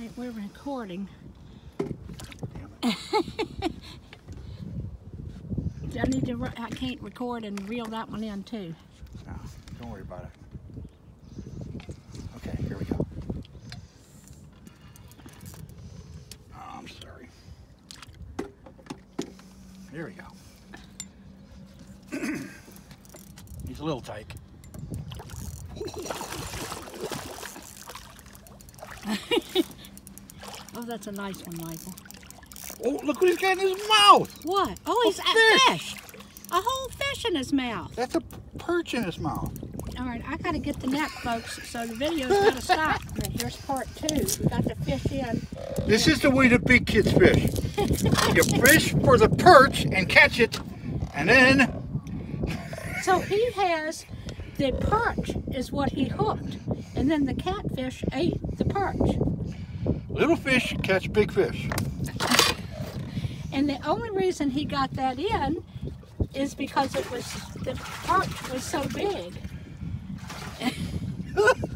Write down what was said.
right, we're recording. I can't record and reel that one in too. No, don't worry about it. Okay, here we go. Oh, I'm sorry. Here we go. He's a little tyke. Oh, that's a nice one, Michael. Oh, look what he's got in his mouth! What? Oh, he's a fish! A whole fish in his mouth. That's a perch in his mouth. All right, I got to get the net, folks, so the video's got to stop. And here's part 2. We got the fish in. This is the way the big kids fish. You fish for the perch and catch it, and then... So he has, the perch is what he hooked, and then the catfish ate the perch. Little fish catch big fish. And the only reason he got that in is because the perch was so big.